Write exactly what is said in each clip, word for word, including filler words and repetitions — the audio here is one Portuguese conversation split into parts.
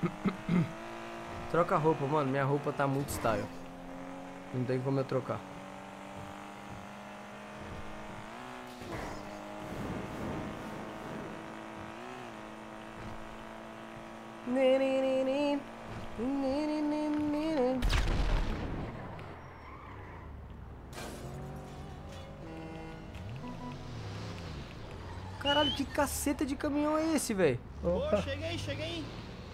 Troca a roupa, mano. Minha roupa tá muito style. Não tem como eu trocar. Caralho, que caceta de caminhão é esse, velho? Ô, cheguei, cheguei.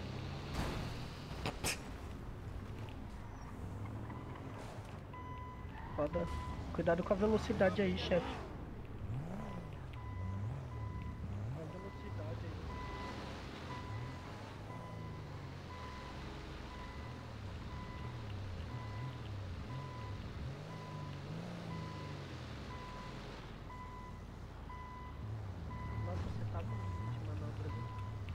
Foda. Cuidado com a velocidade aí, chefe. A velocidade aí. Nossa, você tá bonito de manobra ali.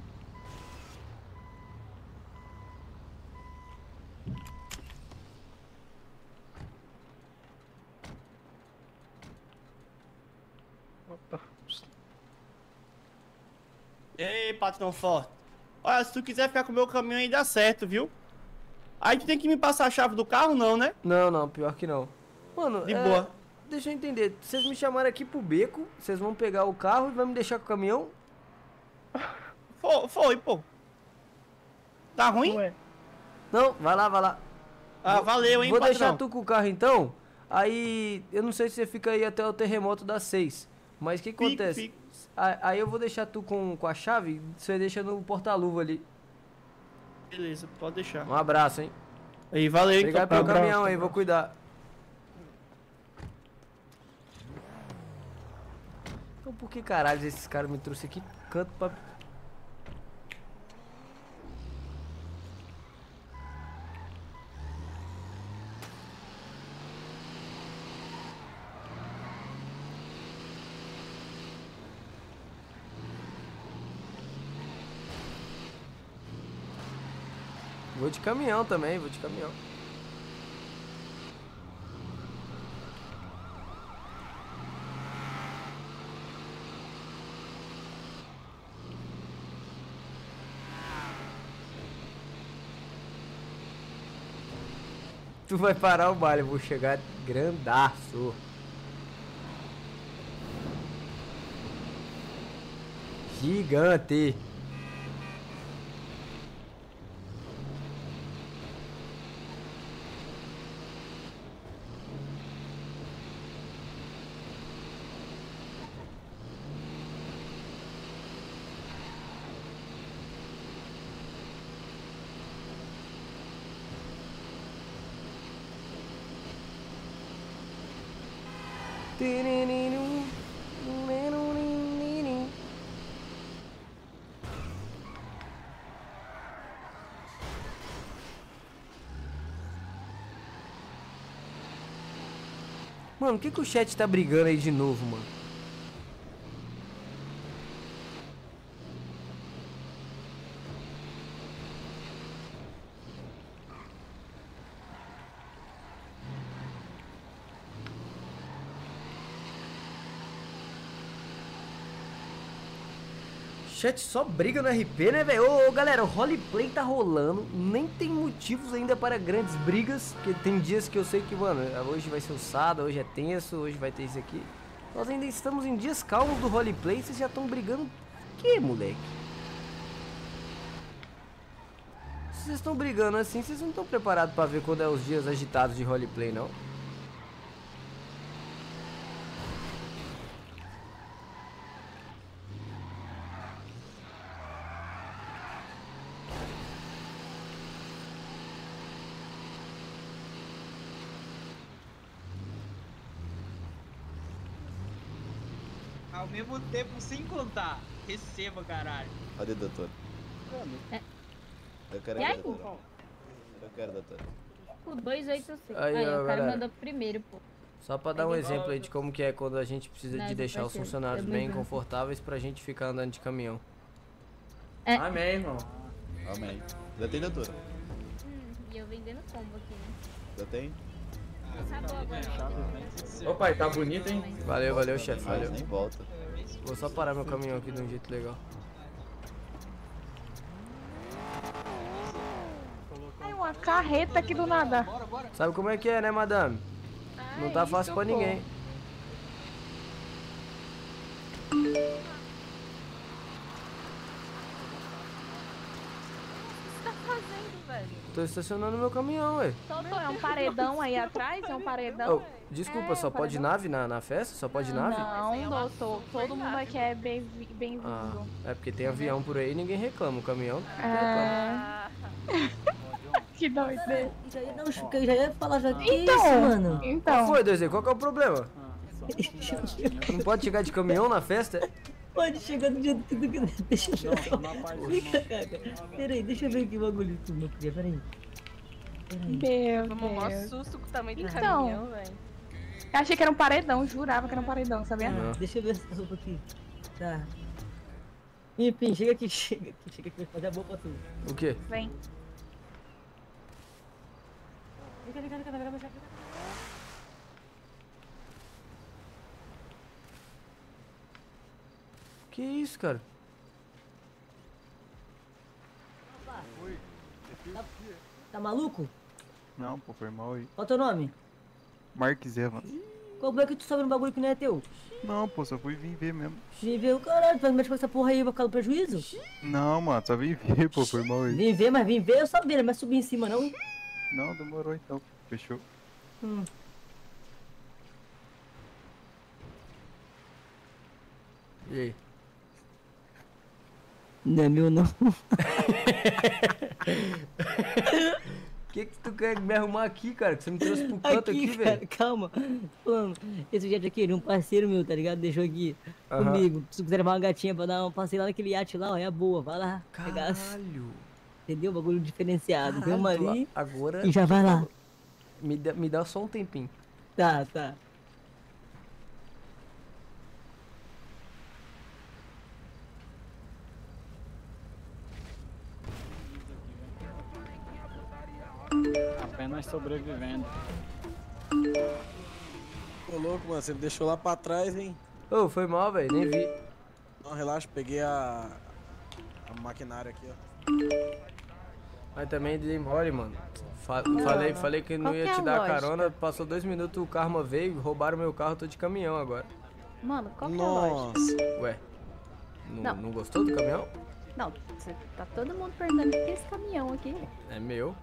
Opa. Ei, patrão forte. Olha, se tu quiser ficar com o meu caminhão aí dá certo, viu? Aí tu tem que me passar a chave do carro, não, né? Não, não, pior que não. Mano, De é, boa. deixa eu entender. Vocês me chamaram aqui pro beco, vocês vão pegar o carro e vão me deixar com o caminhão? Foi, foi, pô. Tá ruim? Ué, Não, vai lá, vai lá. Ah, valeu, hein, Vou patrão. deixar tu com o carro então. Aí, eu não sei se você fica aí até o terremoto das seis. Mas o que Fico, acontece? fico. A- Aí eu vou deixar tu com, com a chave, você deixa no porta-luva ali. Beleza, pode deixar. Um abraço, hein? Aí, valeu, Obrigado então. pelo abraço, caminhão aí, vou abraço. cuidar. Então por que caralho esses caras me trouxeram aqui canto pra... Vou de caminhão também, vou de caminhão. Tu vai parar o baile, eu vou chegar grandaço. Gigante. Mano, o que que o chat tá brigando aí de novo, mano? Chat só briga no R P, né, velho? Ô, ô, galera, o roleplay tá rolando. Nem tem motivos ainda para grandes brigas. Porque tem dias que eu sei que, mano, hoje vai ser o Sada, hoje é tenso, hoje vai ter isso aqui. Nós ainda estamos em dias calmos do roleplay. Vocês já estão brigando por quê, moleque? Se vocês estão brigando assim, vocês não estão preparados pra ver quando é os dias agitados de roleplay, não? Ao mesmo tempo, sem contar. Receba, caralho. Cadê, doutor? É. Eu quero E ver, aí? doutor. Eu quero, doutor. O dois oito seis. Aí, Aí, ó, o cara galera. mandou primeiro, pô. Só pra dar um exemplo aí de como que é quando a gente precisa Não, de deixar os parceiro, funcionários eu bem me- confortáveis pra gente ficar andando de caminhão. É. Amém, irmão. Amém. Já tem, doutor? Hum, e eu vendendo combo aqui, né? Já tem? Acabou agora. Ô, pai, tá bonito, hein? Valeu, valeu, chefe, Mas valeu. nem volta. Vou só parar meu caminhão aqui de um jeito legal. carreta aqui do nada. Sabe como é que é, né, madame? Não tá Ai, fácil pra socorro. ninguém. O que você tá fazendo, velho? Tô estacionando meu caminhão, ué. Então, é um paredão aí atrás? É um paredão? Oh, desculpa, É, só pode paredão. nave na, na festa? Só pode nave? Não, doutor. Todo mundo aqui é bem- bem-vindo. Ah, é porque tem avião por aí e ninguém reclama. O caminhão que reclama. É... que doideira. Já ia, não, Chico, eu já ia falar já que Então, isso, mano. Qual Então, foi, dois? Qual que é o problema? Não pode chegar de caminhão na festa? Pode chegar do jeito que tu quiser. Deixa eu ver. Fica, cara. Peraí, deixa eu ver aqui o bagulho que tu não queria. Peraí. Peraí. meu Tomou um Deus. susto com o tamanho do Então. caminhão, velho. Eu achei que era um paredão, jurava que era um paredão, sabia? Não. Deixa eu ver essa roupa aqui. Tá. Enfim, chega aqui, chega aqui, chega aqui. Vai fazer a boa pra tu. O quê? Vem. Vem cá, vem cá, vem cá, vem cá, vem cá, vem cá. Que isso, cara? Tá maluco? Não, pô, foi mal aí. Qual é o teu nome? Marques Evans. Como é que tu sabe no bagulho que não é teu? Não, pô, só fui vir ver mesmo. Vem ver o caralho, tu vai me meter com essa porra aí, vai ficar no prejuízo? Não, mano, só vim ver, pô, foi mal aí. Vem ver, mas vem ver, eu sabia, não vai subir em cima não. Não, demorou então. Fechou. Hum. E aí? Não é meu não. O que que tu quer me arrumar aqui, cara? Que você me trouxe pro canto aqui, Aqui, cara, velho? calma. Falando, esse jet aqui, um parceiro meu, tá ligado? Deixou aqui Aham. comigo. Se tu quiser levar uma gatinha pra dar um passeio lá naquele iate lá, ó, é a boa, vai lá. Pegar, Caralho. entendeu? Bagulho diferenciado. Deu uma Caralho, ali tu- Agora e já vai lá. me dá, me dá só um tempinho. Tá, tá. Apenas sobrevivendo. Ô louco, mano, você me deixou lá pra trás, hein? Ô, foi mal, velho, nem vi. Não, relaxa, peguei a. a maquinária aqui, ó. Mas também dei mole, mano. Fa- falei, falei que não Qual ia que é te a dar lógica? carona, passou dois minutos, o karma veio, roubaram meu carro, tô de caminhão agora. Mano, qual que é a lógica? Nossa. Ué, não, Não. não gostou do caminhão? Não, cê- tá todo mundo perguntando o que é esse caminhão aqui. É meu.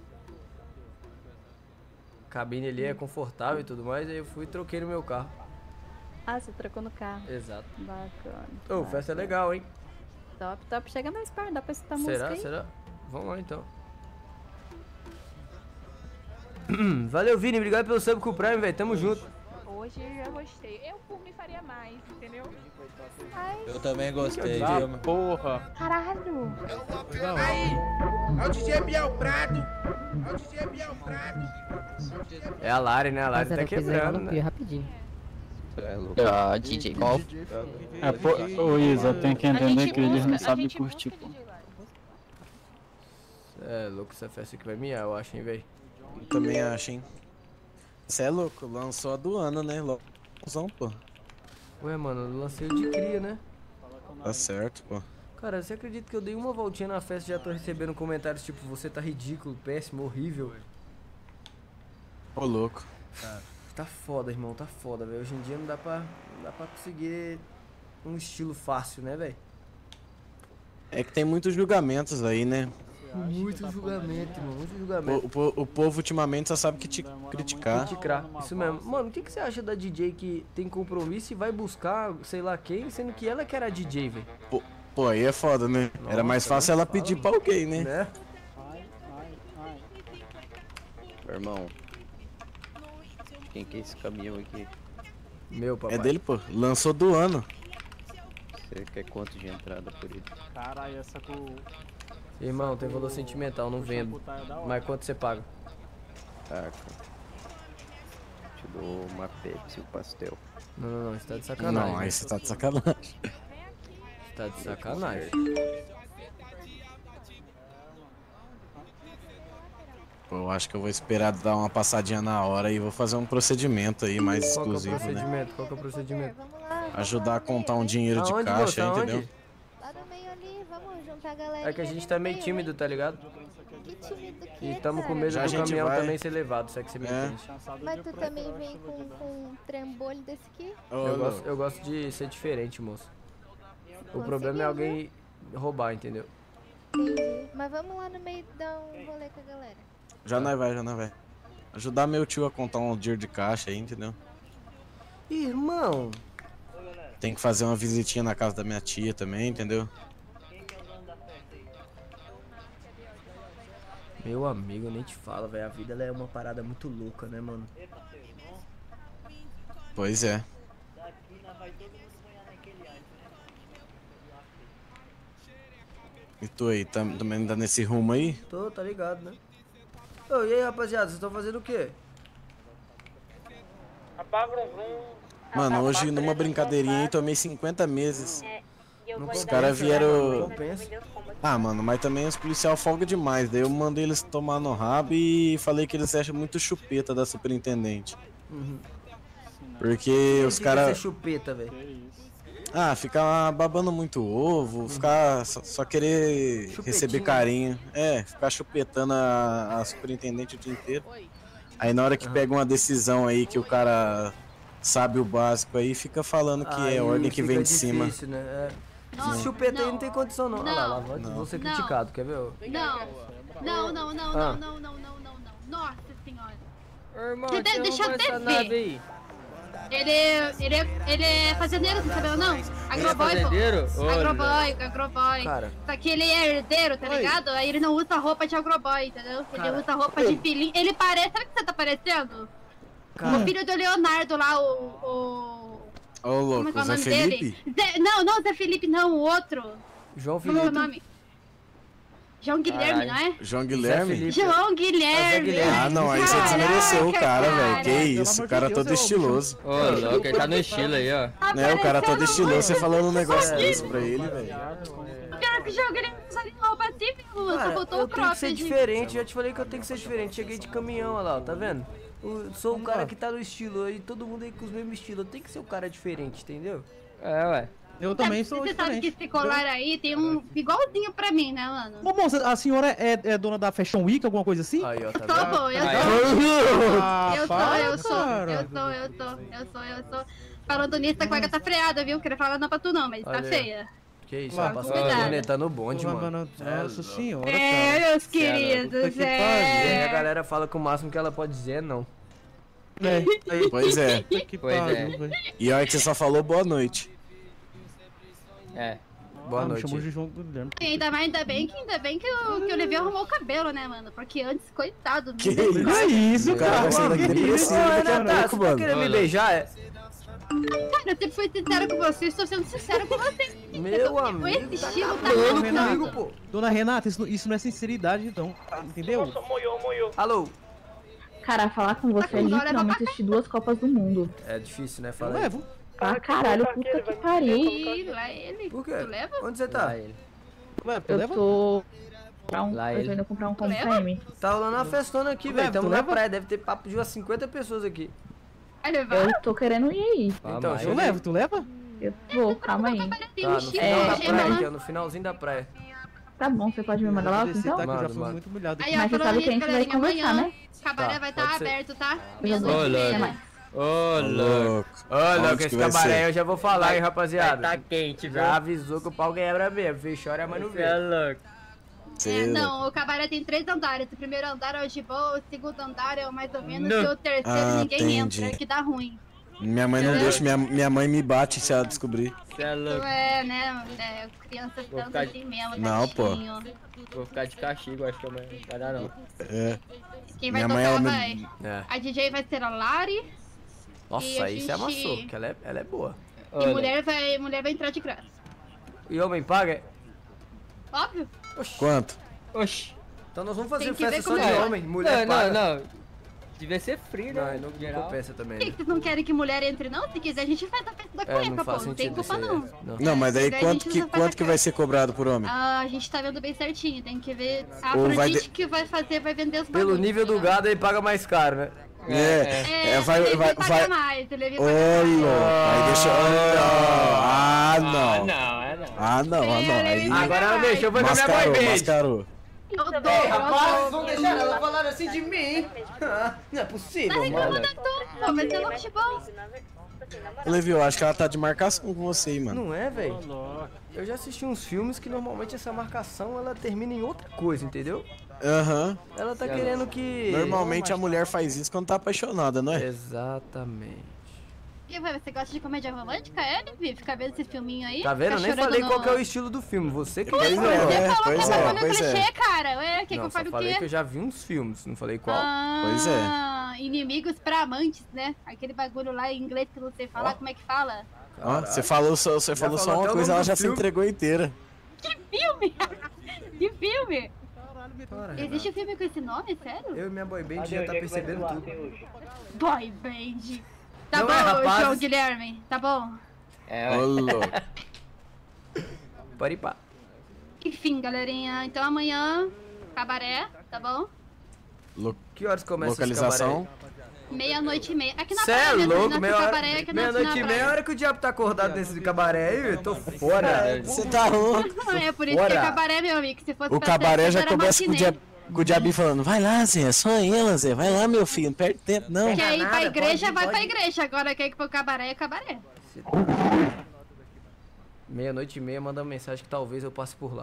A cabine ali é confortável e tudo mais, aí eu fui e troquei no meu carro. Ah, você trocou no carro. Exato. Bacana. Ô, festa é legal, hein? Top, top. Chega mais perto, dá pra escutar Será? música aí? Será? Vamos lá então. Valeu, Vini. Obrigado pelo sub com o Prime, velho. Tamo junto. Hoje eu gostei. Eu, por mim, faria mais, entendeu? Eu também gostei, Ah, viu? porra! Caralho! Olha o D J Biel Prado. Olha o D J Biel Prado. É a Lari, né? A Lari tá quebrando, né? rapidinho. Ah, D J Golf. É, pô, ô Isa, tem que entender que eles não sabem curtir, pô. É louco, essa festa aqui vai miar, eu acho, hein, velho. Também acho, hein? Você é louco, lançou a do ano, né? Lozão, pô. Ué, mano, eu lancei o de cria, né? Tá certo, pô. Cara, você acredita que eu dei uma voltinha na festa e já tô recebendo comentários tipo, você tá ridículo, péssimo, horrível? Ô, louco. Tá foda, irmão, tá foda, velho. Hoje em dia não dá pra, não dá pra conseguir um estilo fácil, né, velho? É que tem muitos julgamentos aí, né? Muito julgamento, irmão, muito O, julgamento. o, po- o povo ultimamente só sabe que te criticar. Criticar, isso mesmo. Mano, o que, que você acha da D J que tem compromisso e vai buscar sei lá quem, sendo que ela que era D J, velho? Pô, pô, aí é foda, né? Era mais Nossa, fácil ela fala. pedir pra alguém, né? Né? Irmão, quem que é esse caminhão aqui? Meu, papai. É dele, pô. Lançou do ano. Você quer quanto de entrada por ele? Caralho, essa com. Irmão, tem valor sentimental, não vendo. Mas quanto você paga? Taca. Te dou uma Pepsi e um pastel. Não, não, não, você tá de sacanagem. Não, aí velho. você tá de sacanagem. Você tá de sacanagem. Pô, eu acho que eu vou esperar dar uma passadinha na hora e vou fazer um procedimento aí mais Qual que é o exclusivo, né? procedimento? Qual que é o procedimento? Ajudar a contar um dinheiro de Aonde, caixa, moça? entendeu? Aonde? Lá no meio ali, vamos juntar a galera. É que a gente tá meio tímido, tá ligado? Que tímido que E é, tamo com cara. medo Já a do gente caminhão vai. também ser levado, se é que você me É. entende. Mas tu também vem com, com um trambolho desse aqui? Ô, Eu louco. gosto, eu gosto de ser diferente, moço. O problema é alguém roubar, entendeu? Entendi. Mas vamos lá no meio dar um rolê com a galera. Já nós vai, já nós vai. Ajudar meu tio a contar um dinheiro de caixa aí, entendeu? Irmão, Tem que fazer uma visitinha na casa da minha tia também, entendeu? meu amigo, eu nem te falo, velho. A vida ela é uma parada muito louca, né, mano? Pois é. E tu aí, tá, também tá nesse rumo aí? Tô, tá ligado, né? Ô, e aí, rapaziada, vocês estão fazendo o quê? Mano, hoje numa brincadeirinha aí tomei cinquenta meses. Não Os compensa, caras né, vieram. mano? Não compensa. Ah, mano, mas também os policial folga demais. Daí eu mandei eles tomar no rabo e falei que eles acham muito chupeta da superintendente. Uhum. Porque os Que que é ser caras. chupeta, velho. Ah, ficar babando muito ovo, ficar só, só querer Chupetinha. receber carinho. É, ficar chupetando a, a superintendente o dia inteiro. Aí na hora que pega uma decisão aí que o cara sabe o básico aí, fica falando que Aí é ordem que fica vem de cima. difícil, né? É. Não, Esse chupeta aí não. não tem condição, não. Olha lá, lá, vou, Não. vou ser Não. criticado, quer ver? ô? Não, não, não, não, Ah. não, não, não, não, não, não. Nossa senhora. Irmão, Deixa- deixa, deixa eu essa até nave ver. aí. Ele, ele, é- ele é fazendeiro, não sabendo não? Agroboy, pô. fazendeiro? Olha. Agroboy, agroboy. Cara. Só que ele é herdeiro, tá ligado? Aí ele não usa roupa de agroboy, entendeu? Ele Cara. usa roupa de filhinho. Ele parece, sabe o que você tá parecendo? Cara. O filho do Leonardo lá, o... o... Ô, Como é louco, que é o Zé nome Felipe? dele? Zé- não, não, Zé Felipe não, o outro. João Como é o Felipe. nome? João Guilherme, Caralho. não é? João Zé Guilherme? Felipe. João Guilherme. Guilherme. Ah, não, aí você Caraca, desmereceu o cara, velho. Que cara. isso, o cara todo estiloso. Ô, louco, ele tá no estilo aí, ó. Né, o cara todo Apareceu estiloso, você falando um negócio É. desse pra ele, velho. Pior que o João Guilherme não usa nem roupa assim, meu. Só Cara, botou eu o tenho que ser cropped. diferente, já te falei que eu tenho que ser diferente. Cheguei de caminhão, olha lá, ó, tá vendo? Eu sou o cara que tá no estilo aí, todo mundo aí com os mesmos estilos. Eu tenho que ser o cara diferente, entendeu? É, ué. Eu também sou Você sabe diferente. que esse colar aí tem um igualzinho pra mim, né, mano? Ô, moça, a senhora é, é dona da Fashion Week, alguma coisa assim? Aí, ó, tá Tô, vendo? pô, eu Aí, sou. Ah, Eu sou, para, eu sou, cara. eu sou, eu sou, eu sou, eu sou. Falando nisso, a cueca tá freada, viu? Queria falar não pra tu não, mas tá Olha aí. feia. Que isso, Lá, ela passou cuidado. a corneta no bonde, Porra, mano. mano, É Nossa louco. senhora, É, cara. meus Puta queridos, que E aí a é. galera fala que o máximo que ela pode dizer é não. É, Pois é. puta que Pois pariu, é. velho. E olha que você só falou boa noite. É. Boa Ah, me noite. chamou de João Guilherme. E ainda mais, ainda bem que, ainda bem que eu, que eu levei arrumar o cabelo, né, mano? Porque antes, coitado. Que meu Deus. isso? Que isso, O cara cara? vai sair daqui depressivo Ô, daqui a Renata, pouco, você tá mano. querendo me Olha. beijar? É? Cara, eu sempre fui sincera com você, estou sendo sincera com você. Meu Com amigo, esse tá estilo tá acabando muito Renata. comigo, pô. Dona Renata, isso, isso não é sinceridade, então. Entendeu? Alô? Cara, falar com você é literalmente assistir duas Copas do Mundo. É difícil, né? Eu Fala aí. levo. Ah, caralho, puta que pariu. Ih, lá ele. Por quê? Tu leva? Onde você tá? Lá ele. Levo, tu Eu leva? tô... Comprar um, Lá eu tô ele. indo comprar um combo leva? pra M. Tá rolando uma festona aqui, velho. leva, Tamo tu na leva? praia, deve ter papo de umas cinquenta pessoas aqui. Vai levar? Eu tô querendo ir aí. Então, mas- Eu levo, tu leva? Eu vou, calma aí. Tem Tá, um no chifre, final da gema praia lá. aqui, ó. No finalzinho da praia. Tá bom, você pode me mandar lá, Vou descer, então? tá, que eu já Mano, fui mano. muito humilhado. Aí, ó, Mas você falando sabe que a nisso, gente vai galerinha, conversar, amanhã né? o cabaré Tá, vai estar pode ser. aberto, tá? Eu já vou. Meia-noite e Até meia. mais. Ô, Ô, louco. louco. Ô, Onde louco, que esse vai cabaré ser? eu já vou falar, hein, rapaziada. Tá quente, viu? Já avisou que o pau quebra mesmo. Fechou, mas não Você é vê. louco. É, Cê- não, o cabaré tem três andares. O primeiro andar é o de boa, o segundo andar é o mais ou menos, Não. e o terceiro Ah, ninguém entendi. entra, que dá ruim. Minha mãe não deixa, minha, minha mãe me bate se ela descobrir. Você é Tu louco. é, né, é, criança Vou tanto ficar- assim mesmo, Não, pô. tadinho. Vou ficar de castigo, acho que eu não vai dar não. É. Quem vai Minha mãe, tocar ela vai. me... É. A D J vai ser a Lari, E Nossa, a aí você gente- amassou, que ela é, ela é boa. e mulher vai, mulher vai entrar de graça. E homem paga? Óbvio. Quanto? Oxi. Então nós vamos fazer Tem que festa ver só como de é. homem, mulher não, paga. não, não. Devia ser free, né? Não, não, não geral. compensa também, Por que né? que vocês não querem que mulher entre, não? Se quiser, a gente faz a festa da É, cueca, não pô. faz Não tem sentido culpa, isso aí, não. é. Não. Não, mas daí Daí a quanto gente que, não faz quanto a que vai ser cobrado por homem? Ah, a gente tá vendo bem certinho, tem que ver. A Ou vai Afrodite de- que vai fazer, vai vender os Pelo bagulhos, nível do tá ligado? gado, ele paga mais caro, né? É, é, vai, ele vai, paga vai. mais, ele Ô, paga mais. louco, aí deixa eu... Ah, Ah, não. não, é não. Ah, não, ah, não. Aí Ele Agora ela deixou, foi com a minha boy mascarou, band. mascarou. Eu dou, Ei, eu rapaz, dou. vão deixar ela falar assim de mim? Ah, não é Tá possível, reclamando mano. à toa, pô, mas eu não acho bom. Levi, eu acho que ela tá de marcação com você aí, mano. Não é, velho? Eu já assisti uns filmes que normalmente essa marcação ela termina em outra coisa, entendeu? Aham. Ela tá querendo que... Normalmente a mulher faz isso quando tá apaixonada, não é? Exatamente. E você gosta de comédia romântica, é, Levi? Ficar vendo esse filminho aí? Tá vendo? Eu Ficar nem chorando falei no- qual que é o estilo do filme. Você que Pois fez é, melhor. Você falou pois que é, é bagulho pois é. clichê, cara. Ué, quer que Não, eu só fale o falei quê? que eu já vi uns filmes, não falei qual. Ah, Pois é. Inimigos pra amantes, né? Aquele bagulho lá em inglês que eu não sei falar, como é que fala? Ó, você falou só, você falou só falou até uma o coisa, nome ela do já se filme. entregou inteira. Que filme? Que filme? Para, Existe filme com esse nome, sério? Eu e minha boy band já tá percebendo tudo. Boy Band. Tá Não bom, é, rapazes? João Guilherme, tá bom? É, Ô, louco. Pode ir pá. Enfim, galerinha, então amanhã, cabaré, tá bom? Lo- Que horas começa Localização. Meia-noite e meia. Aqui na Cê praia é mesmo, louco, na meia hora, cabaré, aqui na, meia-noite na e meia, praia. a hora que o diabo tá acordado nesse cabaré aí, eu tô fora. Você tá louco? É por isso Fora. que é cabaré, meu amigo. Se fosse O pra cabaré sexta, já era começa com o, matinê. dia, com o diabinho falando, vai lá, Zé, é só ela, Zé, vai lá, meu filho, não perde tempo, não. Quer ir pra nada, igreja, pode ir, vai pode pra ir. igreja. Agora quer ir pro cabaré, é cabaré. Meia-noite e meia, manda uma mensagem que talvez eu passe por lá.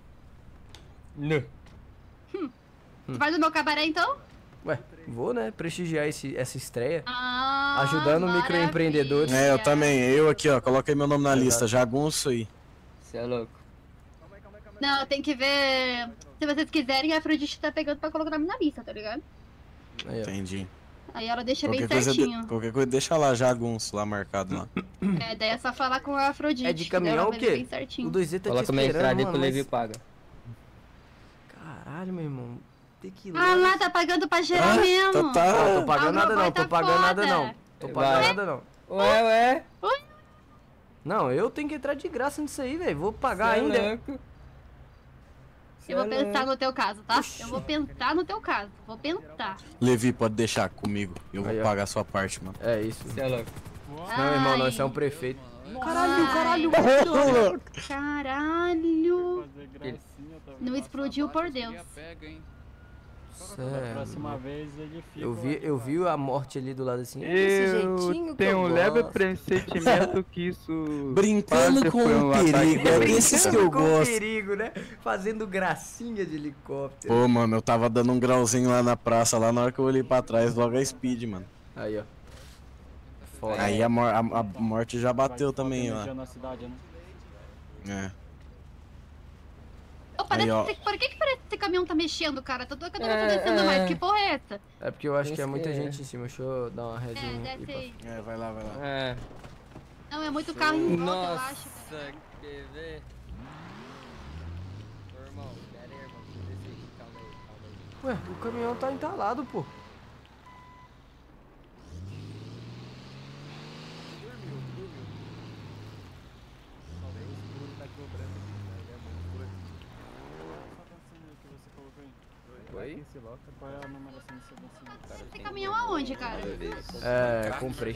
Tu vai no meu cabaré, então? Ué, vou, né? Prestigiar esse, essa estreia. Ah, Ajudando maravilha. microempreendedores. É, eu também, eu aqui, ó, coloquei meu nome na lista, jagunço aí. Você é louco. Não, tem que ver... Se vocês quiserem, a Afrodite tá pegando pra colocar o nome na lista, tá ligado? Aí, ó. Entendi. Aí ela deixa Qualquer bem coisa, de- certinho. qualquer coisa, deixa lá, jagunço, lá marcado lá. É, daí é só falar com a Afrodite. É de que caminhão ela o vai quê? ver bem certinho. O dois Z tá Coloca te minha esperando, entrada e mano, que o Levi mas... paga. Caralho, meu irmão. Tem que ir Ah lá. lá, tá pagando pra geral Ah, mesmo. então tá. Não, tô pagando Ah, nada meu não, pai tô tá pagando nada foda. não. Tô pagando Vai. nada não. Ué, ué. Não, eu tenho que entrar de graça nisso aí, velho. Vou pagar Cê é ainda. louco. Eu vou Cê é pensar louco. no teu caso, tá? Oxi. Eu vou pensar no teu caso. Vou pensar. Levi, pode deixar comigo, eu vou Aí, ó. pagar a sua parte, mano. É isso. Você é louco. Não, irmão, não, Ai. isso é um prefeito. Caralho, caralho, caralho. Caralho. Não explodiu por Deus. Da próxima vez ele fica. Eu vi, eu vi a morte ali do lado assim. é desse jeitinho Eu que tenho eu um leve gosto. pressentimento que isso. Brincando quase com foi o um ataque perigo, é terrorista. desses que eu Com gosto. perigo, né? Fazendo gracinha de helicóptero. Pô, mano, eu tava dando um grauzinho lá na praça, lá na hora que eu olhei pra trás, logo a speed, mano. Aí, ó. Foda. Aí a, mor- a- a morte já bateu também, ó. Na cidade, né? É. Ô, parece Aí, ó. que- por que que parece que esse caminhão tá mexendo, cara? Tô doida que eu não tô É, descendo é. mais. Que porra é essa? É porque eu acho que é Isso muita que é. gente em cima. Deixa eu dar uma É, resinha desce aqui. aí. É, vai lá, vai lá. É. Não, é muito carro em volta, eu acho. Nossa, quer ver? Ô, irmão, pera aí, irmão. Desce aí, calma aí, calma aí. Ué, o caminhão tá entalado, pô. Oi? Qual é a numeração do seu vencimento? Esse caminhão aonde, cara? É, comprei.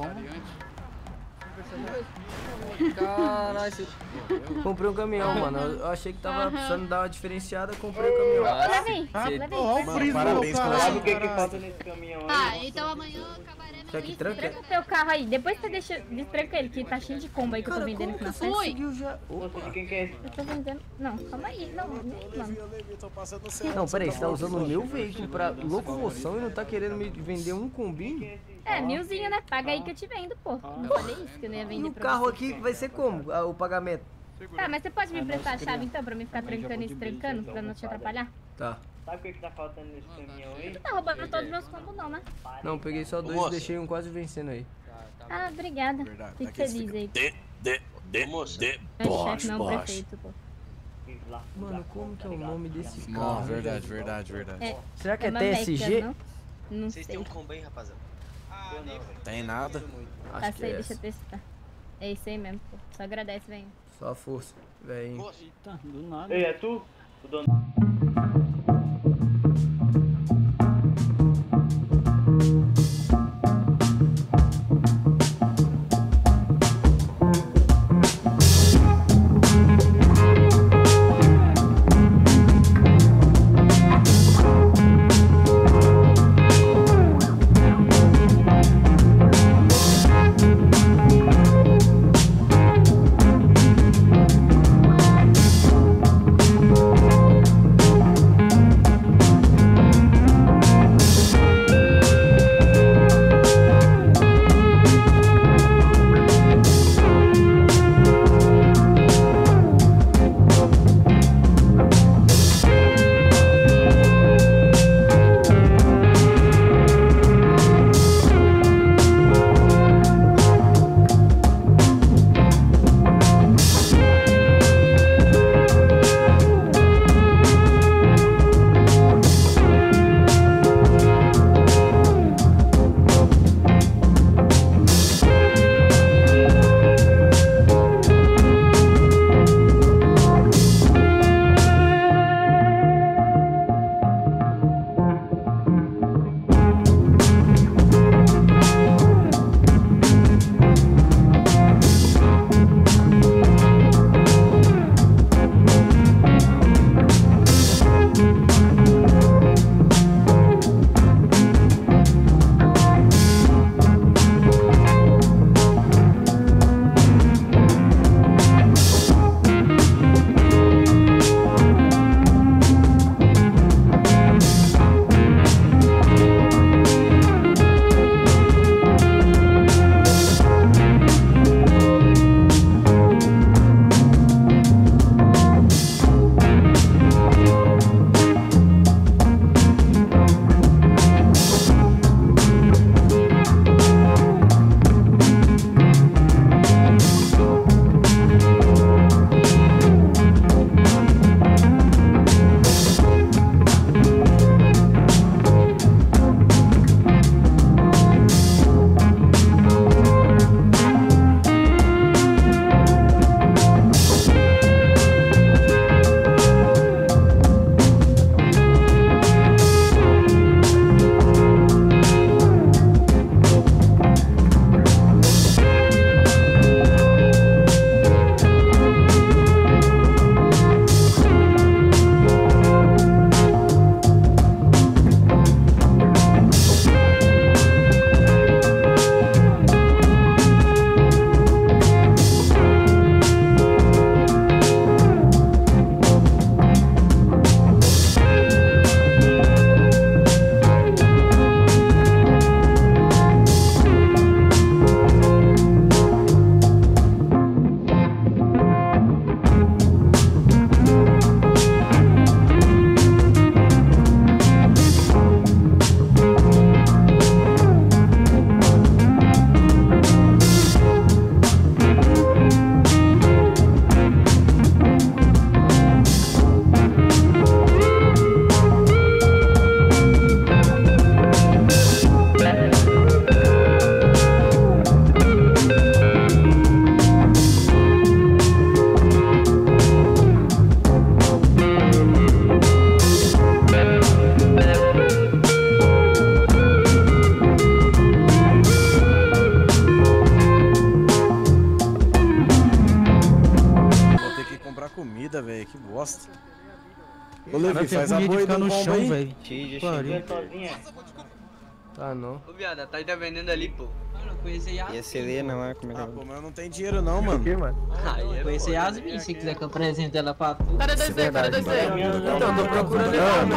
Caralho, você... Comprei um caminhão, mano. Eu achei que tava Aham. precisando dar uma diferenciada, comprei um caminhão. Nossa, Levei, você- levei. Mano, parabéns pela Sabe o que que falta nesse caminhão aí? Ah, então amanhã o cabaré não Quer que isso, tranque? tranca- Tranca o teu carro aí. Depois você deixa. Destranca ele, que tá cheio de combo aí que eu tô Cara, vendendo como aqui que na você festa. conseguiu já... Moça, de quem que é esse? Eu tô vendendo. Não, calma aí. Não, não, mano. Não, peraí, você tá usando o meu veículo pra locomoção e não tá querendo me vender um combinho? É, milzinho, né? Paga aí que eu te vendo, pô. Não falei isso que eu não ia E vender o pra carro você. aqui vai ser como? Ah, o pagamento? Tá, mas você pode me emprestar a chave então pra mim ficar trancando e destrancando pra não te atrapalhar? Tá. Sabe o que que tá faltando nesse caminhão aí? Tu tá roubando todos os meus combos não, né? Não, peguei só dois e deixei um quase vencendo aí. Ah, obrigada. Verdade, Fico aqui você feliz aí. De, de, de, Moça. de, Meu chefe Bosch, não é o Bosch. prefeito, pô. Mano, como que é o nome desse Não, carro? verdade, verdade, verdade. É, Será que é uma T S G? Meca, não? Não Vocês sei. têm um combo aí, rapaziada? Tem nada. Acho Passa que aí, é deixa eu essa. testar. É isso aí mesmo, pô. Só agradece, velho. Só a força, velho. Eita, do nada. Ei, é tu? O dono. comida, velho. Que bosta. Ô, Cara, Levi, tem faz a agonia de boi ficar do no combo chão, aí. velho. Pariu. Tá não. Ô, viado, tá ainda vendendo ali, pô. Mano, eu conheci E esse ali não é como é que Ah, é? pô, mas eu não tenho dinheiro não, mano. Aí é Conhecer Yasmin, se quiser que eu apresente ela pra tu. Cadê dois D? Cadê dois D? Então, tô procurando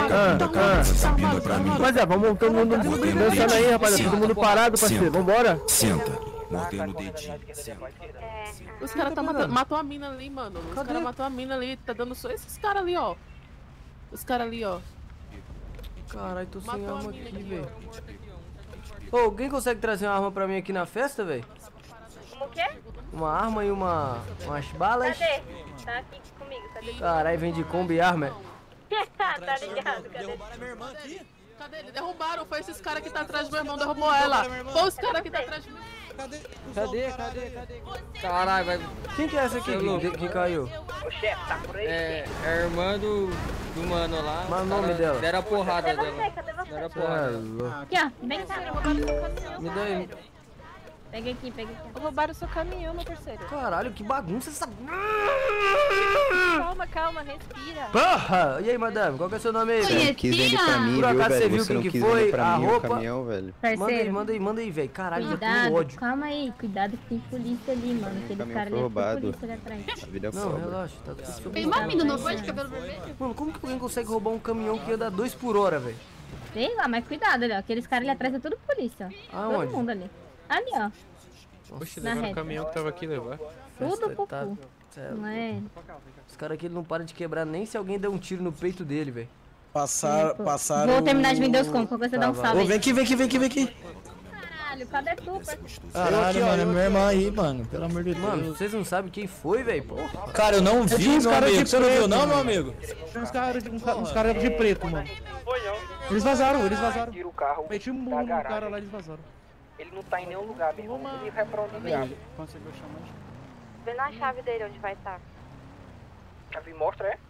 Mas é, vamos todo mundo dançando aí, rapaziada. Todo mundo parado, parceiro. Vambora. Senta. Mordendo o dedinho. Os caras tá matando. Matou a mina ali, mano. Os caras matou a mina ali. Tá dando só esses caras ali, ó. Os caras ali, ó. Caralho, tô sem Matou a arma mina aqui, aqui, velho. Ô, alguém consegue trazer uma arma pra mim aqui na festa, velho? Como que é? Uma arma e uma... umas balas? Cadê? Tá aqui comigo, cadê? Caralho, vem de Kombi arma. Tá ligado, cadê? Cadê ele? Derrubaram. Foi esses caras que tá atrás do meu irmão. Derrubou ela. Foi os caras que tá atrás do meu irmão. Cadê? Cadê? Cadê? Caralho, vai... Quem que é essa aqui que, que caiu? O chefe, tá por aí? É, é a irmã do, do mano lá. Mas o nome dela? Deram a porrada Cadê você? dela. Cadê você? Deram a porrada. Aqui, ó. Vem cá. Me dá aí. Pega aqui, pega aqui. Roubaram o seu caminhão, meu parceiro. Caralho, que bagunça essa... Calma, calma, respira. Porra! E aí, madame, qual que é o seu nome aí, velho? Quis vender pra mim, Por viu, acaso você velho? viu Você quem não que quis foi? vender pra A mim roupa? o caminhão, velho. Manda aí, Parceiro. manda aí, manda aí, velho. Caralho, já tô Cuidado, com ódio. calma aí, cuidado que tem polícia ali, mano. Aquele caminhão cara foi ali é roubado. polícia ali atrás. A vida é Não, pobre. relaxa, tá tudo sob Tem uma mina, não foi? De cabelo vermelho? Mano, como que alguém consegue roubar um caminhão que anda dois por hora, velho? Sei lá, mas cuidado ali, ó. Aqueles caras ali atrás é tudo polícia, ó. Aonde? Todo mundo ali. Ali, ó. Oxe, Na levaram o reta. caminhão que tava aqui levar. Tudo pro Tá- cu. Sério. Não é? Os caras aqui ele não param de quebrar nem se alguém der um tiro no peito dele, velho. Passaram, passaram... Vou terminar de vender os combos, qualquer coisa dá um Tá, salve Ô, aí. vem aqui, vem aqui, vem aqui, vem aqui. Caralho, cadê tu, parceiro? Caralho, mano, é meu irmão aí, mano. Pelo amor de Deus. Mano, vocês não sabem quem foi, velho? Porra. Cara, eu não vi, tinha uns meu caras de amigo. Você não viu, preto, não, meu mano. amigo? Tem uns caras de, uns ca- uns cara de preto, mano. Eles vazaram, eles vazaram. Tira o carro Meti um da murro no garagem. cara lá e eles vazaram. Ele não tá em nenhum lugar, meu irmão. Ele vai pra onde vem. Conseguiu chamar de... Vê na chave dele onde vai estar. Chave mostra, é?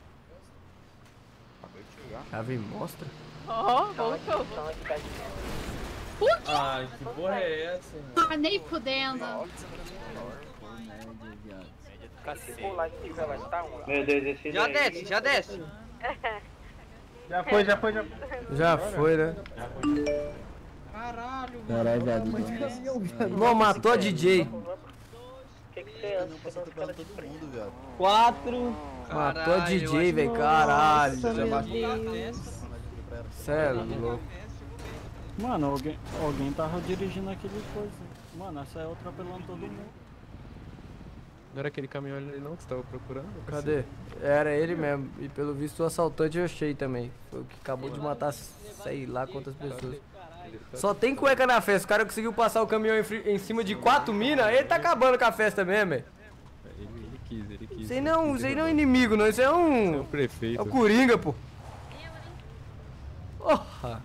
Chave mostra. Ó, voltou. Ai, que porra é essa? Ah, nem fudendo. Meu Deus, esse Já desce, já desce. Já foi, já foi, já foi. Já foi, né? Caralho, Caralho, viado. Não, matou a D J. Quatro. Matou a D J, velho. Caralho. Sério, louco. Mano, alguém, alguém tava dirigindo aquele coisa. Mano, essa é outra atropelando todo mundo. Não era aquele caminhão ali não que você tava procurando? Cadê? Era ele mesmo. E pelo visto o assaltante eu achei também. Foi o que acabou de matar sei lá quantas pessoas. Só tem cueca na festa. O cara conseguiu passar o caminhão em, fri- em cima de quatro minas. Ele tá acabando com a festa mesmo, velho. Ele, ele quis, ele quis. Isso aí não, isso aí não é inimigo, não. Isso é Esse é um. o prefeito. É o Coringa, pô. Porra.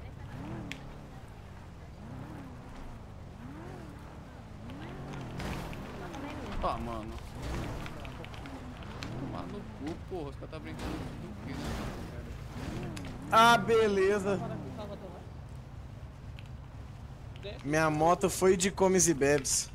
Ah, mano. Tomar no cu, porra. Os caras tá brincando do quê? Ah, beleza. Minha moto foi de comes e bebes.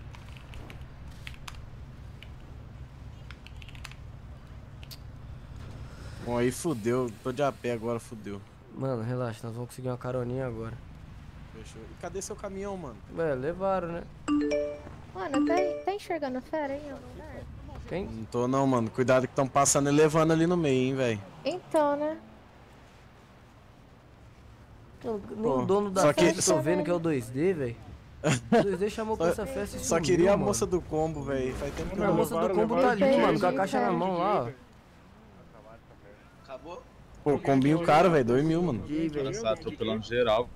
Bom, aí fudeu. Tô de a pé agora, fudeu. Mano, relaxa, nós vamos conseguir uma caroninha agora. Fechou. E cadê seu caminhão, mano? É, levaram, né? Mano, tá, tá enxergando fera aí em algum lugar? Quem? Não tô não, mano. Cuidado que estão passando e levando ali no meio, hein, velho. Então, né? Nem Pô, o dono da só que- festa, tô vendo que é o dois D, velho. O dois D chamou pra essa festa e Só sumiu, queria a mano. moça do combo, velho. Faz tempo que eu A não moça do combo tá ali, mano, com a caixa na mão lá, ó. Acabou? Pô, combinho caro, velho. Dois mil, mano. Tá atropelando geral.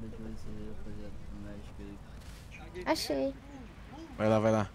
Achei. Vai lá, vai lá.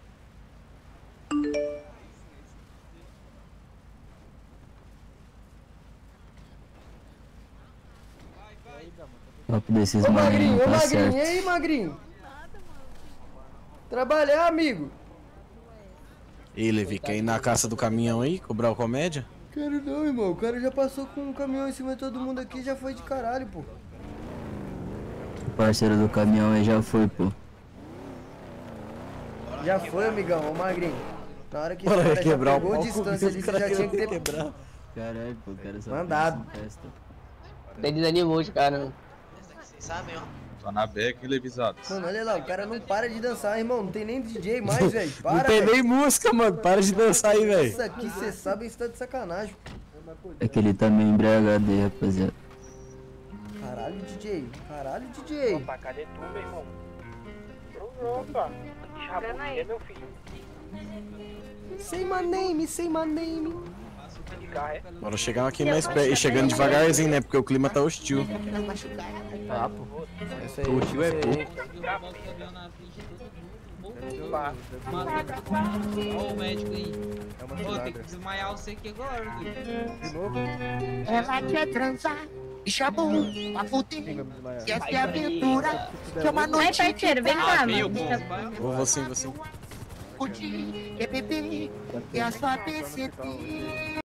Papo desses Ô mano, Magrinho, não ô tá Magrinho, certo. e aí, Magrinho? Trabalhar, amigo. Ei, Levi, quer ir na caça do caminhão aí? Cobrar o comédia? Quero não, irmão. O cara já passou com um caminhão em cima de todo mundo aqui e já foi de caralho, pô. O parceiro do caminhão aí já foi, pô. Já foi, amigão, ô Magrinho. Na hora que Bora esse cara já quebrar o pegou pau distância ali, comigo, você o já cara tinha que ter... quebrar. Caralho, pô, o cara só Mandado. pensa em festa. Até desanimou de cara. Vocês sabem, ó. Tá na beca e levisados. Mano, olha lá, o cara não para de dançar, irmão. Não tem nem D J mais, velho. Para, Não tem véio. nem música, mano. Para de dançar aí, velho. Isso aqui, você sabe, você tá de sacanagem. É que ele tá meio embriagado aí, rapaziada. Caralho, D J. Caralho, D J. Opa, cadê tu, meu irmão? Opa, desrabou, meu filho. Say my name, say my name. Bora chegar aqui mais perto. E chegando devagarzinho, né? Porque o clima tá hostil. Tá, pô. Esse aí, Hostil é esse aí. Ó o médico aí. Ô, tem que desmaiar você aqui agora, De novo? Ela quer transar. Bicha bom, pra fuder. Que essa é a aventura. Que é uma noite. Vai, parceiro, vem cá, mano. Vou, vou sim, vou sim. Curtir, é beber. É a sua P C T.